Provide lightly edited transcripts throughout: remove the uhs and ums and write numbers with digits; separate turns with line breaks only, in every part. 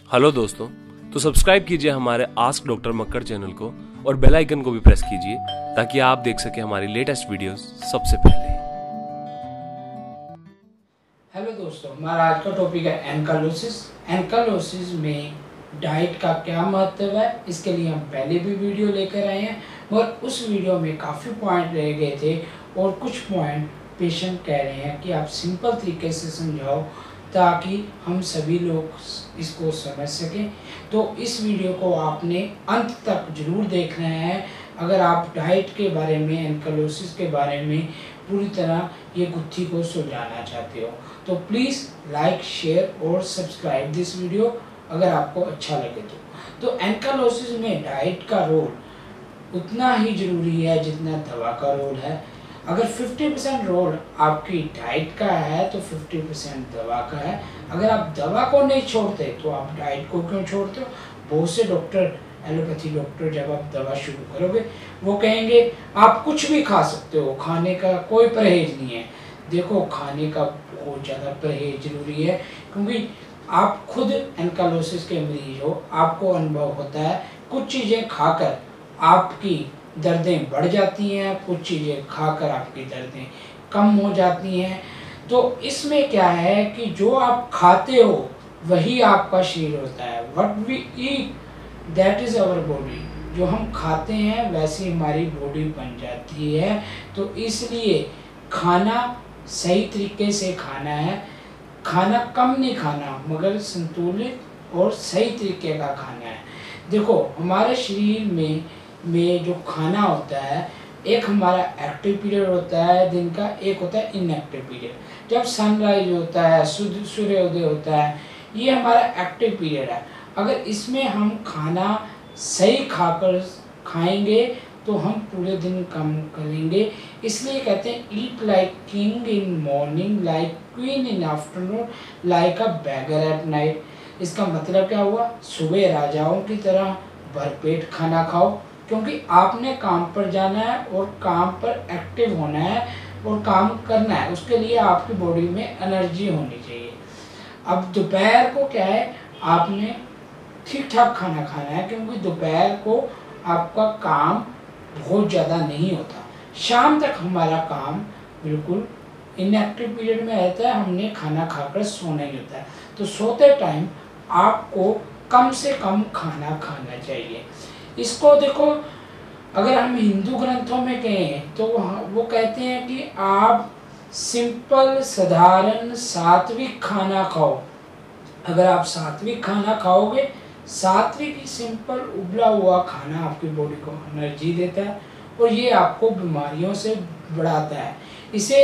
Hello दोस्तों, तो subscribe कीजिए हमारे आस्क डॉक्टर मक्कड़ चैनल को और बेल आइकन को भी प्रेस कीजिए ताकि आप देख सकें हमारी लेटेस्ट वीडियोस सबसे पहले।
हेलो दोस्तों, हमारा आज का टॉपिक है एनकालोसिस। एनकालोसिस में डाइट का क्या महत्व है, इसके लिए हम पहले भी वीडियो लेकर आए हैं और उस वीडियो में काफ़ी पॉइंट रह गए थे और कुछ पॉइंट पेशेंट कह रहे हैं कि आप सिंपल तरीके से समझाओ ताकि हम सभी लोग इसको समझ सकें। तो इस वीडियो को आपने अंत तक जरूर देखना है अगर आप डाइट के बारे में, एनकालोसिस के बारे में पूरी तरह ये गुत्थी को सुलझाना चाहते हो। तो प्लीज़ लाइक, शेयर और सब्सक्राइब दिस वीडियो अगर आपको अच्छा लगे तो एनकालोसिस में डाइट का रोल उतना ही ज़रूरी है जितना दवा का रोल है। अगर 50% रोल आपकी डाइट का है तो 50% दवा का है। अगर आप दवा को नहीं छोड़ते तो आप डाइट को क्यों छोड़ते हो? बहुत से डॉक्टर, एलोपैथी डॉक्टर, जब आप दवा शुरू करोगे वो कहेंगे आप कुछ भी खा सकते हो, खाने का कोई परहेज नहीं है। देखो, खाने का बहुत ज़्यादा परहेज जरूरी है क्योंकि आप खुद एनकालोसिस के मरीज हो, आपको अनुभव होता है कुछ चीज़ें खाकर आपकी दर्दें बढ़ जाती हैं, कुछ चीज़ें खाकर आपकी दर्दें कम हो जाती हैं। तो इसमें क्या है कि जो आप खाते हो वही आपका शरीर होता है। What we eat that is our body. जो हम खाते हैं वैसी हमारी बॉडी बन जाती है। तो इसलिए खाना सही तरीके से खाना है, खाना कम नहीं खाना मगर संतुलित और सही तरीके का खाना है। देखो, हमारे शरीर में जो खाना होता है, एक हमारा एक्टिव पीरियड होता है दिन का, एक होता है इनएक्टिव पीरियड। जब सनराइज होता है, सूर्योदय होता है, ये हमारा एक्टिव पीरियड है। अगर इसमें हम खाना सही खाएंगे तो हम पूरे दिन कम करेंगे। इसलिए कहते हैं eat like king in morning, like queen in afternoon, like a beggar at night. इसका मतलब क्या हुआ? सुबह राजाओं की तरह भरपेट खाना खाओ क्योंकि आपने काम पर जाना है और काम पर एक्टिव होना है और काम करना है। उसके लिए आपकी बॉडी में एनर्जी होनी चाहिए। अब दोपहर को क्या है, आपने ठीक ठाक खाना खाना है क्योंकि दोपहर को आपका काम बहुत ज़्यादा नहीं होता। शाम तक हमारा काम बिल्कुल इनएक्टिव पीरियड में रहता है, हमने खाना खाकर सोना ही होता है। तो सोते टाइम आपको कम से कम खाना खाना चाहिए। इसको देखो, अगर हम हिंदू ग्रंथों में कहें तो वो कहते हैं कि आप सिंपल, साधारण, सात्विक खाना खाओ। अगर आप सात्विक खाना खाओगे, सात्विक सिंपल उबला हुआ खाना आपकी बॉडी को एनर्जी देता है और ये आपको बीमारियों से बढ़ाता है। इसे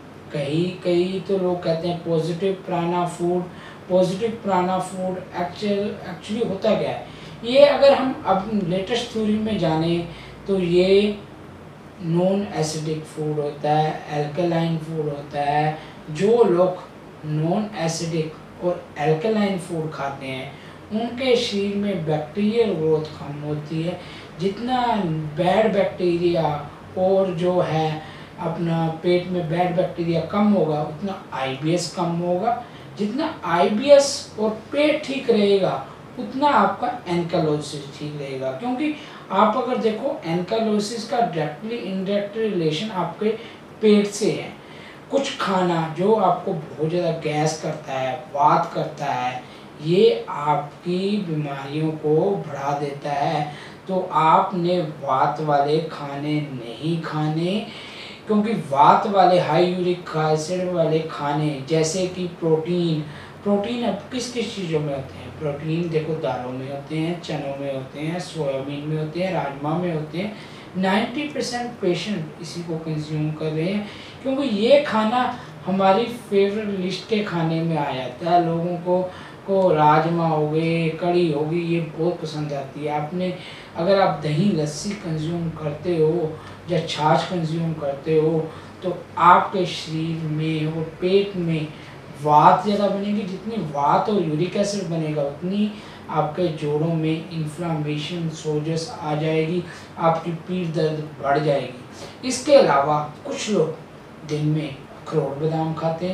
कई तो लोग कहते हैं positive prana food. Positive prana food actually होता क्या है? ये अगर हम अब लेटेस्ट थ्योरी में जाने तो ये नॉन एसिडिक फूड होता है, एल्कलाइन फूड होता है। जो लोग नॉन एसिडिक और एल्कलाइन फूड खाते हैं उनके शरीर में बैक्टीरियल ग्रोथ कम होती है। जितना बैड बैक्टीरिया और जो है अपना पेट में बैड बैक्टीरिया कम होगा उतना आईबीएस कम होगा। जितना आईबीएस और पेट ठीक रहेगा उतना आपका एनकालोसिस ठीक रहेगा। क्योंकि आप अगर देखो, एनकालोसिस का डायरेक्टली इनडायरेक्ट रिलेशन आपके पेट से है। कुछ खाना जो आपको बहुत ज़्यादा गैस करता है, वात करता है, ये आपकी बीमारियों को बढ़ा देता है। तो आपने वात वाले खाने नहीं खाने क्योंकि वात वाले, हाई यूरिक एसिड वाले खाने जैसे कि प्रोटीन अब किस चीज़ों में होते हैं? प्रोटीन देखो, दालों में होते हैं, चनों में होते हैं, सोयाबीन में होते हैं, राजमा में होते हैं। 90% पेशेंट इसी को कंज्यूम कर रहे हैं क्योंकि ये खाना हमारी फेवरेट लिस्ट के खाने में आ जाता है। लोगों को राजमा हो गए, कड़ी हो गई, ये बहुत पसंद आती है। आपने अगर आप दही लस्सी कंज्यूम करते हो या छाछ कंज्यूम करते हो तो आपके शरीर में और पेट में वात ज़्यादा बनेगी। जितनी वात और यूरिक एसिड बनेगा उतनी आपके जोड़ों में इन्फ्लामेशन, सोजस आ जाएगी, आपकी पीठ दर्द बढ़ जाएगी। इसके अलावा कुछ लोग दिन में अखरोट बादाम खाते हैं।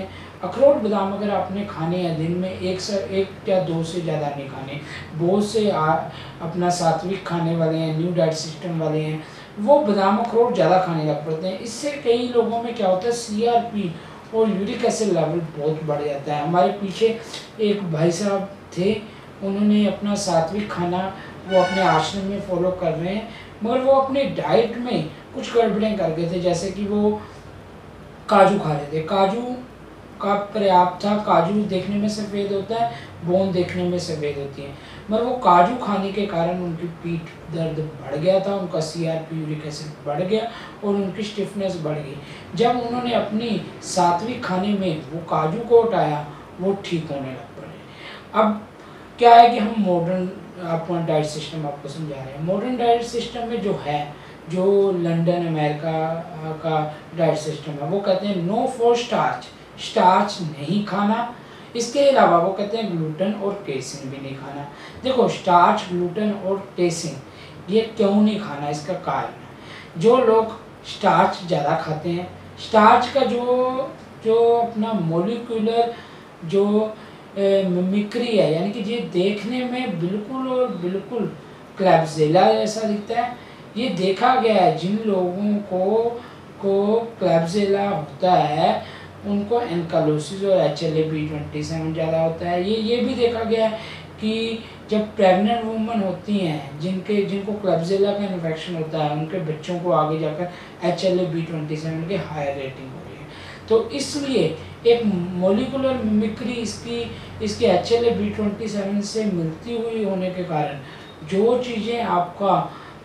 अखरोट बादाम अगर आपने खाने हैं दिन में एक या दो से ज़्यादा नहीं खाने। बहुत से अपना सात्विक खाने वाले हैं, न्यू डाइट सिस्टम वाले हैं, वो बादाम अखरोट ज़्यादा खाने लग पड़ते हैं। इससे कई लोगों में क्या होता है, CRP और यूरिक एसिड लेवल बहुत बढ़ जाता है। हमारे पीछे एक भाई साहब थे, उन्होंने अपना सात्विक खाना वो अपने आश्रम में फॉलो कर रहे हैं, मगर वो अपने डाइट में कुछ गड़बड़ें कर गए थे। जैसे कि वो काजू खा रहे थे, काजू का पर्याप्त था, काजू देखने में सफ़ेद होता है, बोन देखने में सफ़ेद होती है, मगर वो काजू खाने के कारण उनकी पीठ दर्द बढ़ गया था, उनका CRP यूरिक एसिड बढ़ गया और उनकी स्टिफनेस बढ़ गई। जब उन्होंने अपनी सात्विक खाने में वो काजू को हटाया, वो ठीक होने लग पड़े। अब क्या है कि हम मॉडर्न अपना डाइट सिस्टम आपको समझा रहे हैं। मॉडर्न डाइट सिस्टम में जो है, जो लंदन अमेरिका का डाइट सिस्टम है, वो कहते हैं नो फॉर स्टार्च, स्टार्च नहीं खाना। इसके अलावा वो कहते हैं ग्लूटेन और केसिन भी नहीं खाना। देखो, स्टार्च, ग्लूटेन और केसिन ये क्यों नहीं खाना, इसका कारण है जो लोग स्टार्च ज़्यादा खाते हैं, स्टार्च का जो अपना मोलिकुलर जो मिमिक्री है, यानी कि ये देखने में बिल्कुल और बिल्कुल क्लैप्सिला जैसा दिखता है। ये देखा गया है, जिन लोगों को क्लैप्सिला होता है उनको एनकालोसिस और HLA-B27 ज़्यादा होता है। ये भी देखा गया है कि जब प्रेग्नेंट वुमन होती हैं जिनको क्लैप्सिला का इन्फेक्शन होता है, उनके बच्चों को आगे जाकर HLA-B27 की हायर रेटिंग हो रही है। तो इसलिए एक मोलिकुलर मिमिक्री इसके HLA-B27 से मिलती हुई होने के कारण जो चीज़ें आपका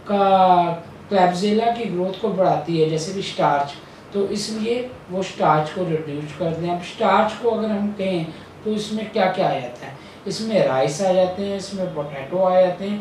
क्लैप्सिला की ग्रोथ को बढ़ाती है, जैसे कि स्टार्च, तो इसलिए वो स्टार्च को रिड्यूस कर दें। अब स्टार्च को अगर हम कहें तो इसमें क्या क्या आ जाता है, इसमें राइस आ जाते हैं, इसमें पोटैटो आ जाते हैं,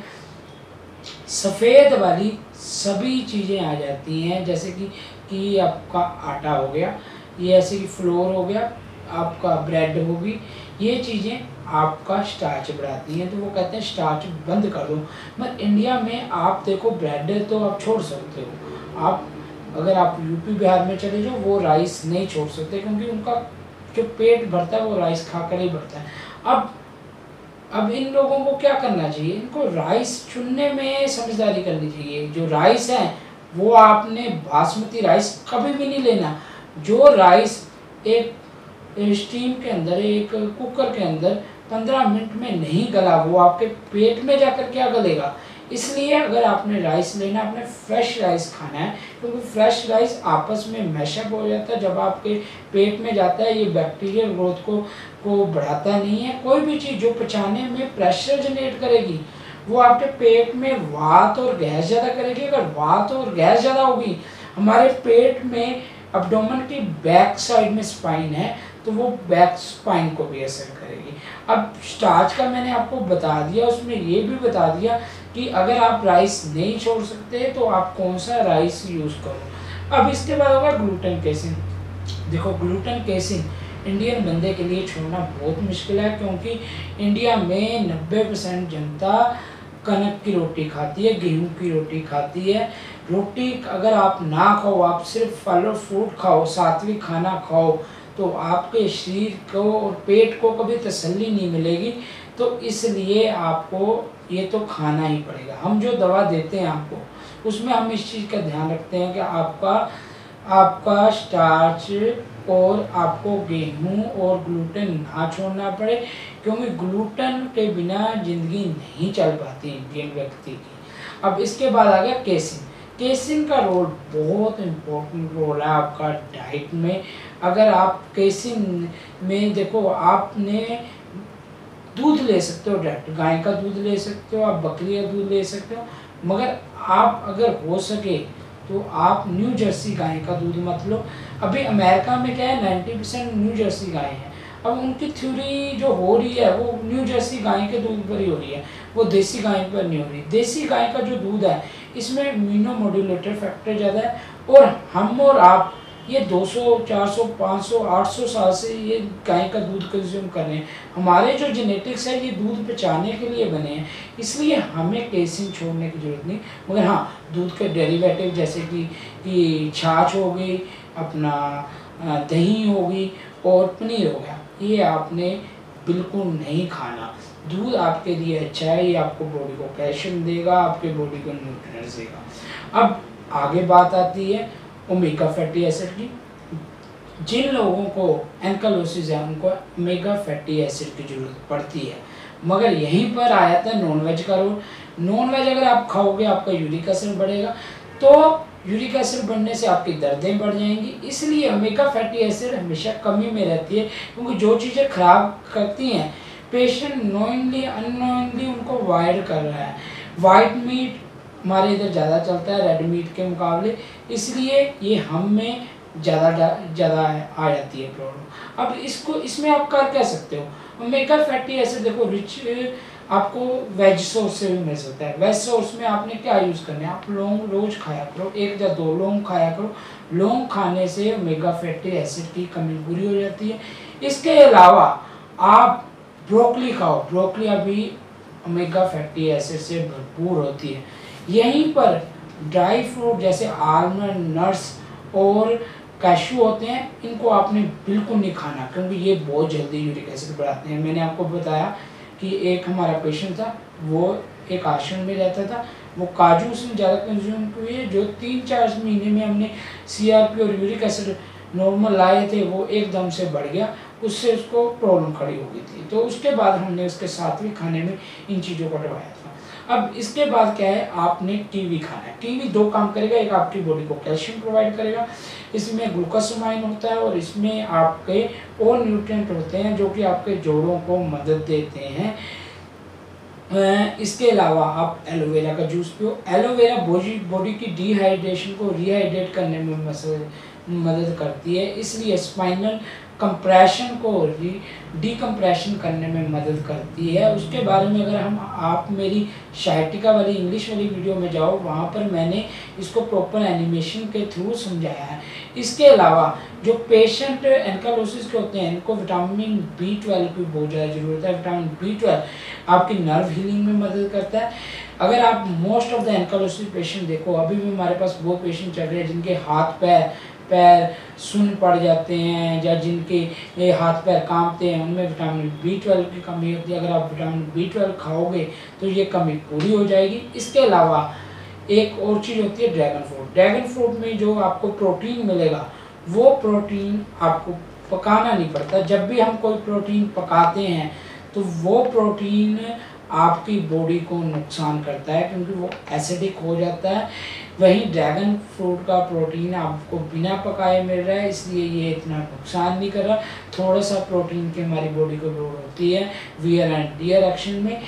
सफ़ेद वाली सभी चीज़ें आ जाती हैं, जैसे कि आपका आटा हो गया, ये ऐसे कि फ्लोर हो गया, आपका ब्रेड होगी, ये चीज़ें आपका स्टार्च बढ़ाती हैं। तो वो कहते हैं स्टार्च बंद कर दो। मगर इंडिया में आप देखो, ब्रेड तो आप छोड़ सकते हो, आप अगर आप यूपी बिहार में चले जाओ, वो राइस नहीं छोड़ सकते, क्योंकि उनका जो पेट भरता है वो राइस खाकर ही भरता है। अब इन लोगों को क्या करना चाहिए, इनको राइस चुनने में समझदारी करनी चाहिए। जो राइस है वो आपने बासमती राइस कभी भी नहीं लेना। जो राइस एक स्टीम के अंदर, एक कुकर के अंदर 15 मिनट में नहीं गला, वो आपके पेट में जाकर क्या गलेगा। इसलिए अगर आपने राइस लेना, आपने फ्रेश राइस खाना है, क्योंकि फ्रेश राइस आपस में मैशअप हो जाता है, जब आपके पेट में जाता है ये बैक्टीरियल ग्रोथ को बढ़ाता नहीं है। कोई भी चीज़ जो पचाने में प्रेशर जनरेट करेगी वो आपके पेट में वात और गैस ज़्यादा करेगी। अगर वात और गैस ज़्यादा होगी, हमारे पेट में एब्डोमेन की बैक साइड में स्पाइन है, तो वो बैक स्पाइन को भी असर करेगी। अब स्टार्च का मैंने आपको बता दिया, उसमें ये भी बता दिया कि अगर आप राइस नहीं छोड़ सकते तो आप कौन सा राइस यूज़ करो। अब इसके बाद होगा ग्लूटेन केसिन। देखो, ग्लूटेन केसिन इंडियन बंदे के लिए छोड़ना बहुत मुश्किल है, क्योंकि इंडिया में 90% जनता कनक की रोटी खाती है, गेहूं की रोटी खाती है। रोटी अगर आप ना खाओ, आप सिर्फ फल और फ्रूट खाओ, सात्विक खाना खाओ, तो आपके शरीर को और पेट को कभी तसल्ली नहीं मिलेगी। तो इसलिए आपको ये तो खाना ही पड़ेगा। हम जो दवा देते हैं आपको, उसमें हम इस चीज़ का ध्यान रखते हैं कि आपका स्टार्च और आपको गेहूं और ग्लूटेन ना छोड़ना पड़े, क्योंकि ग्लूटेन के बिना ज़िंदगी नहीं चल पाती इंडियन व्यक्ति की। अब इसके बाद आ गया केसिन। केसिन का रोल बहुत इम्पोर्टेंट रोल है आपका डाइट में। अगर आप केसिन में देखो, आपने दूध ले सकते हो, डायरेक्ट गाय का दूध ले सकते हो, आप बकरी का दूध ले सकते हो, मगर आप अगर हो सके तो आप न्यू जर्सी गाय का दूध मत लो। अभी अमेरिका में क्या है, 90% न्यू जर्सी गाय है। अब उनकी थ्योरी जो हो रही है वो न्यू जर्सी गाय के दूध पर ही हो रही है, वो देसी गाय पर नहीं हो रही। देसी गाय का जो दूध है इसमें इम्यूनोमोड्यूलेटर फैक्टर ज़्यादा है, और हम और आप ये 200, 400, 500, 800 साल से ये गाय का दूध कंज्यूम कर रहे हैं। हमारे जो जेनेटिक्स है ये दूध पचाने के लिए बने हैं, इसलिए हमें केसिन छोड़ने की ज़रूरत नहीं। मगर हाँ, दूध के डेरिवेटिव जैसे कि छाछ हो गई, अपना दही हो गई, और पनीर हो गया, ये आपने बिल्कुल नहीं खाना। दूध आपके लिए अच्छा है, ये आपको बॉडी को कैल्शियम देगा, आपके बॉडी को न्यूट्रिएंट्स देगा। अब आगे बात आती है ओमेगा फैटी एसिड की। जिन लोगों को एंकालोसिस है उनको ओमेगा फैटी एसिड की जरूरत पड़ती है, मगर यहीं पर आ जाता है नॉनवेज का रोल। नॉनवेज अगर आप खाओगे आपका यूरिक एसिड बढ़ेगा, तो यूरिक एसिड बढ़ने से आपकी दर्दें बढ़ जाएंगी। इसलिए ओमेगा फैटी एसिड हमेशा कमी में रहती है, क्योंकि जो चीज़ें खराब करती हैं पेशेंट नोइंगली अननोइंगली उनको अवॉइड कर रहा है। वाइट मीट हमारे इधर ज़्यादा चलता है रेड मीट के मुकाबले, इसलिए ये हम में ज़्यादा आ जाती है प्रॉब्लम। अब इसमें आप कर क्या सकते हो। ओमेगा फैटी एसिड देखो रिच आपको वेज सोर्स से भी मिल सकता है। वेज सोर्स में आपने क्या यूज़ करना है, आप लौंग रोज खाया करो, 1 या 2 लौंग खाया करो। लौंग खाने से ओमेगा फैटी एसिड की कमी पूरी हो जाती है। इसके अलावा आप ब्रोकली खाओ, ब्रोकली अभी ओमेगा फैटी एसिड से भरपूर होती है। यहीं पर ड्राई फ्रूट जैसे आलमंड, नट्स और कैशू होते हैं, इनको आपने बिल्कुल नहीं खाना, क्योंकि ये बहुत जल्दी यूरिक एसिड बढ़ाते हैं। मैंने आपको बताया कि एक हमारा पेशेंट था, वो एक आश्रम में रहता था, वो काजू उसने ज़्यादा कंज्यूम किए, जो 3-4 महीने में हमने CRP और यूरिक एसिड नॉर्मल लाए थे वो एकदम से बढ़ गया, उससे उसको प्रॉब्लम खड़ी हो गई थी। तो उसके बाद हमने उसके सात्विक खाने में इन चीज़ों को डलवाया था। अब इसके बाद क्या है, आपने कीवी खाना है। कीवी 2 काम करेगा, एक आपकी बॉडी को कैल्शियम प्रोवाइड करेगा, इसमें ग्लूकोसामाइन होता है, और इसमें आपके और न्यूट्रिएंट होते हैं जो कि आपके जोड़ों को मदद देते हैं। इसके अलावा आप एलोवेरा का जूस पियो। एलोवेरा बॉडी की डिहाइड्रेशन को रिहाइड्रेट करने में मदद करती है, इसलिए स्पाइनल कंप्रेशन को डिकम्प्रेशन करने में मदद करती है। उसके बारे में अगर आप मेरी शाइटिका वाली इंग्लिश वाली वीडियो में जाओ, वहाँ पर मैंने इसको प्रॉपर एनिमेशन के थ्रू समझाया है। इसके अलावा जो पेशेंट एंकालोसिस के होते हैं इनको विटामिन B12 की बहुत ज़्यादा ज़रूरत है। विटामिन B12 आपकी नर्व हीलिंग में मदद करता है। अगर आप most of the ankylosis patient देखो, अभी भी हमारे पास वो पेशेंट चल रहे हैं जिनके हाथ पैर सुन्न पड़ जाते हैं, या जिनके हाथ पैर कांपते हैं, उनमें विटामिन B12 की कमी होती है। अगर आप विटामिन B12 खाओगे तो ये कमी पूरी हो जाएगी। इसके अलावा एक और चीज़ होती है ड्रैगन फ्रूट। ड्रैगन फ्रूट में जो आपको प्रोटीन मिलेगा, वो प्रोटीन आपको पकाना नहीं पड़ता। जब भी हम कोई प्रोटीन पकाते हैं तो वो प्रोटीन आपकी बॉडी को नुकसान करता है, क्योंकि वो एसिडिक हो जाता है। वहीं ड्रैगन फ्रूट का प्रोटीन आपको बिना पकाए मिल रहा है, इसलिए ये इतना नुकसान नहीं कर रहा। थोड़ा सा प्रोटीन की हमारी बॉडी को जरूरत होती है वियर एंड टियर एक्शन में,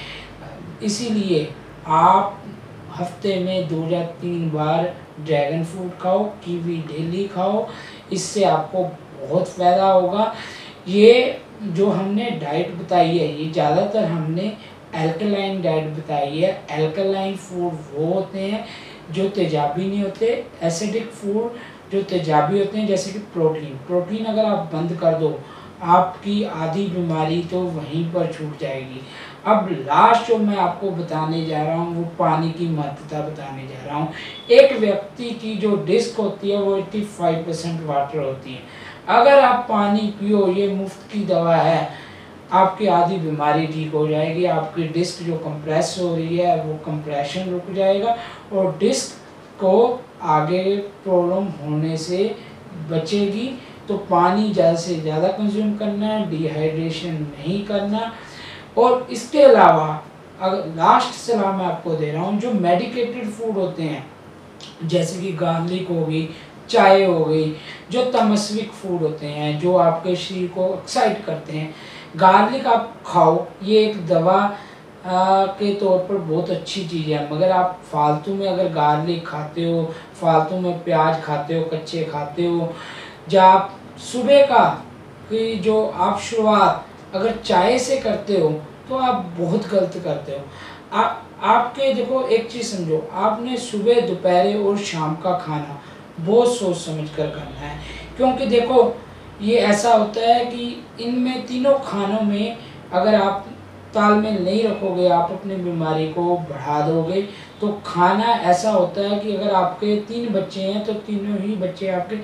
इसीलिए आप हफ्ते में 2 या 3 बार ड्रैगन फ्रूट खाओ, कीवी डेली खाओ, इससे आपको बहुत फ़ायदा होगा। ये जो हमने डाइट बताई है, ये ज़्यादातर हमने एल्कलाइन डाइट बताई है। एल्कलाइन फूड वो होते हैं जो तेजाबी नहीं होते, एसिडिक फूड जो तेजाबी होते हैं, जैसे कि प्रोटीन अगर आप बंद कर दो, आपकी आधी बीमारी तो वहीं पर छूट जाएगी। अब लास्ट जो मैं आपको बताने जा रहा हूँ वो पानी की महत्वता बताने जा रहा हूँ। एक व्यक्ति की जो डिस्क होती है वो 85% वाटर होती है। अगर आप पानी पियो, ये मुफ्त की दवा है, आपकी आधी बीमारी ठीक हो जाएगी। आपकी डिस्क जो कंप्रेस हो रही है वो कंप्रेशन रुक जाएगा, और डिस्क को आगे प्रॉब्लम होने से बचेगी। तो पानी ज़्यादा से ज़्यादा कंज्यूम करना है, डिहाइड्रेशन नहीं करना। और इसके अलावा अगर लास्ट सलाह मैं आपको दे रहा हूँ, जो मेडिकेटेड फूड होते हैं जैसे कि गार्लिक हो गई, चाय हो गई, जो तमस्विक फूड होते हैं जो आपके शरीर को एक्साइट करते हैं, गार्लिक आप खाओ, ये एक दवा के तौर पर बहुत अच्छी चीज़ है। मगर आप फालतू में अगर गार्लिक खाते हो, फालतू में प्याज खाते हो, कच्चे खाते हो, या आप सुबह का कि जो आप शुरुआत अगर चाय से करते हो तो आप बहुत गलत करते हो। आपके देखो एक चीज़ समझो, आपने सुबह, दोपहर और शाम का खाना बहुत सोच समझ कर करना है, क्योंकि देखो ये ऐसा होता है कि इनमें तीनों खानों में अगर आप तालमेल नहीं रखोगे, आप अपनी बीमारी को बढ़ा दोगे। तो खाना ऐसा होता है कि अगर आपके 3 बच्चे हैं तो तीनों ही बच्चे आपके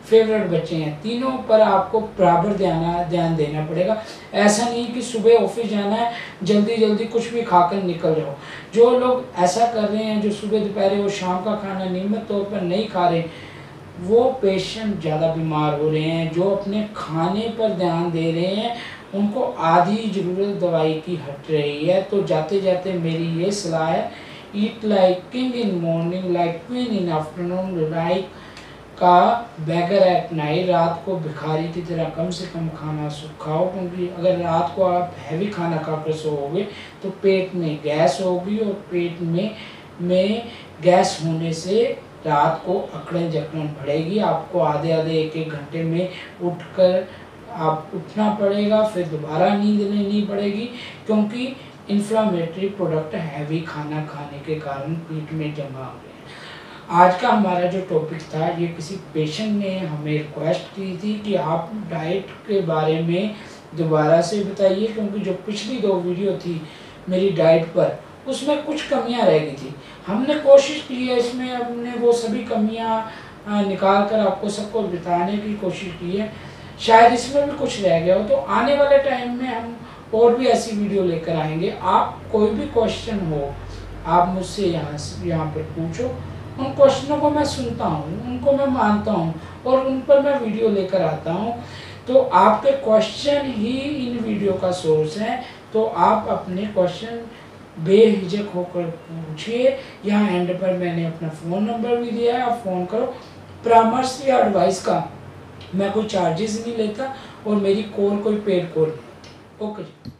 फेवरेट बच्चे हैं, तीनों पर आपको बराबर ध्यान देना पड़ेगा। ऐसा नहीं कि सुबह ऑफिस जाना है जल्दी जल्दी कुछ भी खाकर निकल जाओ। जो लोग ऐसा कर रहे हैं, जो सुबह दोपहर और शाम का खाना नियमित तौर पर नहीं खा रहे, वो पेशेंट ज़्यादा बीमार हो रहे हैं। जो अपने खाने पर ध्यान दे रहे हैं उनको आधी ज़रूरत दवाई की हट रही है। तो जाते जाते मेरी ये सलाह है, eat like king in morning, like queen in afternoon, like a beggar at night. रात को भिखारी की तरह कम से कम खाना खाओ, क्योंकि अगर रात को आप हैवी खाना खाकर सोओगे तो पेट में गैस होगी, और पेट में गैस होने से रात को अकड़न जकड़न बढ़ेगी। आपको आधे एक घंटे में उठकर आप उठना पड़ेगा, फिर दोबारा नींद लेनी पड़ेगी, क्योंकि इन्फ्लामेटरी प्रोडक्ट हैवी खाना खाने के कारण पेट में जमा हो गए हैं। आज का हमारा जो टॉपिक था, ये किसी पेशेंट ने हमें रिक्वेस्ट की थी कि आप डाइट के बारे में दोबारा से बताइए, क्योंकि जो पिछली 2 वीडियो थी मेरी डाइट पर, उसमें कुछ कमियां रह गई थी। हमने कोशिश की है इसमें, हमने वो सभी कमियां निकाल कर आपको सबको बताने की कोशिश की है। शायद इसमें भी कुछ रह गया हो, तो आने वाले टाइम में हम और भी ऐसी वीडियो लेकर आएंगे। आप कोई भी क्वेश्चन हो आप मुझसे यहाँ पर पूछो, उन क्वेश्चनों को मैं सुनता हूँ, उनको मैं मानता हूँ और उन पर मैं वीडियो लेकर आता हूँ। तो आपके क्वेश्चन ही इन वीडियो का सोर्स है, तो आप अपने क्वेश्चन बेहिचक होकर पूछिए। यहाँ एंड पर मैंने अपना फ़ोन नंबर भी दिया है, आप फ़ोन करो। परामर्श या एडवाइस का मैं कोई चार्जेस नहीं लेता और मेरी कॉल कोई पेड कॉल नहीं। ओके जी।